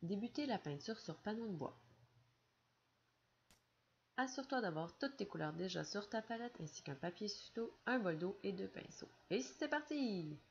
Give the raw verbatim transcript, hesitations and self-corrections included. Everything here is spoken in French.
Débuter la peinture sur panneau de bois. Assure-toi d'avoir toutes tes couleurs déjà sur ta palette ainsi qu'un papier stylo, un bol d'eau et deux pinceaux. Et c'est parti!